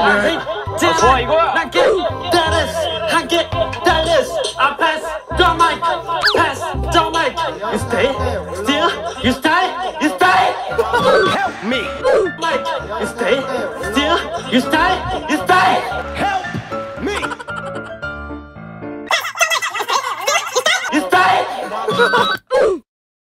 좋아 이거야. 난 get dallas 한개 dallas I pass the mic pass the mic you stay still you stay Help me. mic you stay still you stay Help me. you stay